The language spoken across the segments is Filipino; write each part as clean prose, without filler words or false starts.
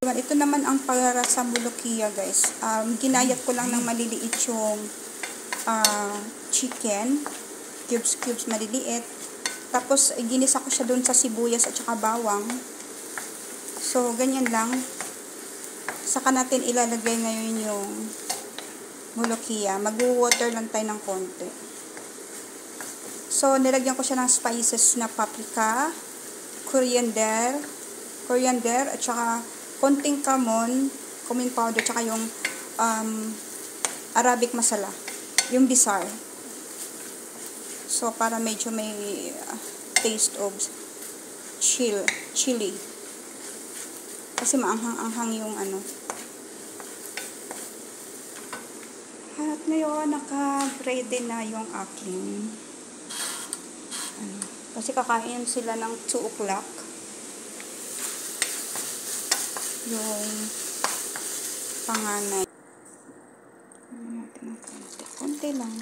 Ito naman ang para sa molokhia, guys. Ginayat ko lang ng maliliit yung chicken. Cubes maliliit. Tapos, ginisa ko siya dun sa sibuyas at saka bawang. So, ganyan lang. Saka natin ilalagay ngayon yung molokhia. Mag-water lang tayo ng konti. So, nilagyan ko siya ng spices na paprika, coriander, at saka konting cumin powder, tsaka yung Arabic masala, yung bisar. So, para medyo may taste of chili. Kasi maanghang-anghang yung ano. At ngayon, naka-ready na yung aking kasi kakain sila ng 2 o'clock. Yung panganay. Natin ng konti lang.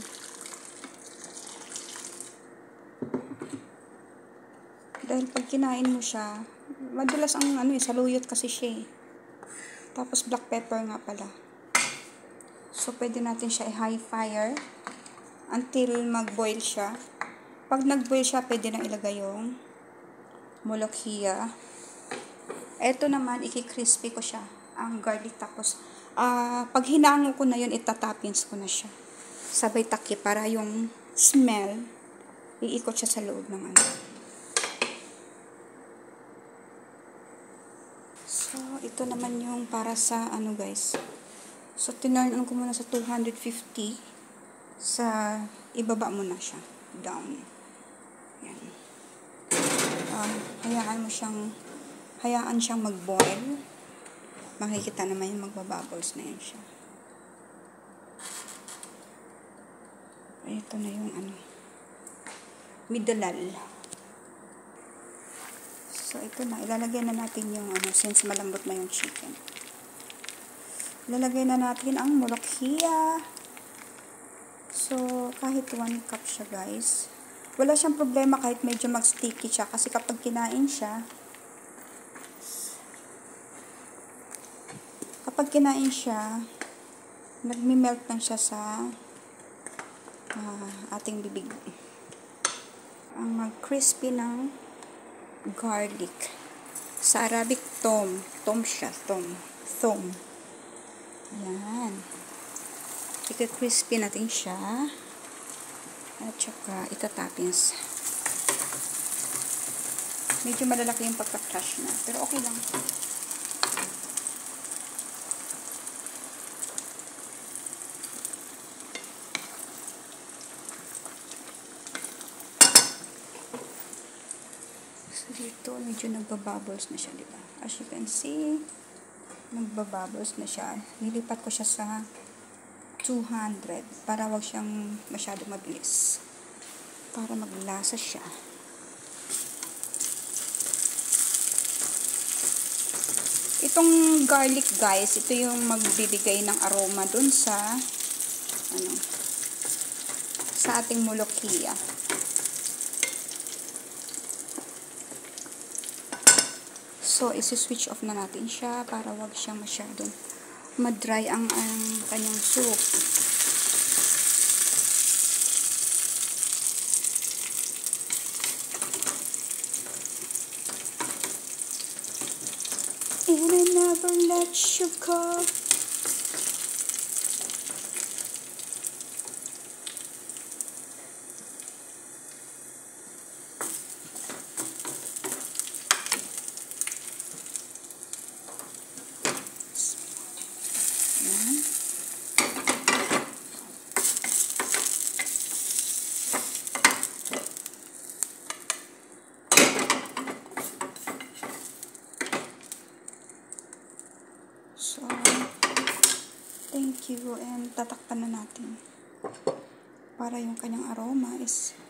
Dahil pag kinain mo siya, madulas ang saluyot kasi siya. Tapos black pepper nga pala. So, pwede natin siya i-high fire until mag-boil siya. Pag nag-boil siya, pwede na ilagay yung molokhia. Ito naman, iki-crispy ko siya. Ang garlic. Tapos, pag hinango ko na yun, itatoppings ko na siya. Sabay takip para yung smell, iikot siya sa loob ng ano. So, ito naman yung para sa ano, guys. So, tinurn on ko muna sa 250. Sa ibaba mo na siya. Down. Yan. Hayaan siyang mag-boil. Makikita naman yung magbabubbles na yan siya. Ito na yung midalal. So, ito na. Ilalagay na natin yung since malambot na yung chicken. Ilalagay na natin ang molokhia. So, kahit 1 cup siya, guys. Wala siyang problema kahit medyo mag-sticky siya. Kasi kapag kinain siya, nagmi-melt lang siya sa ating bibig. Ang crispy ng garlic. Sa Arabic, tom siya. Thom. Ayan. Ika-crispy natin siya. At saka, itatoppings. Medyo malalaki yung pagka-crush na. Pero okay lang. So, dito, medyo nagbabubbles na siya, diba? As you can see, nagbabubbles na siya. Nilipat ko siya sa 200 para wag siyang masyadong mabilis. Para maglasa siya. Itong garlic, guys, ito yung magbibigay ng aroma dun sa sa ating molokhia. So, isi-switch off na natin siya para wag siyang masyadong ma-dry ang kanyang soup. And I never let you go. So, thank you, and tatakpan na natin para yung kanyang aroma is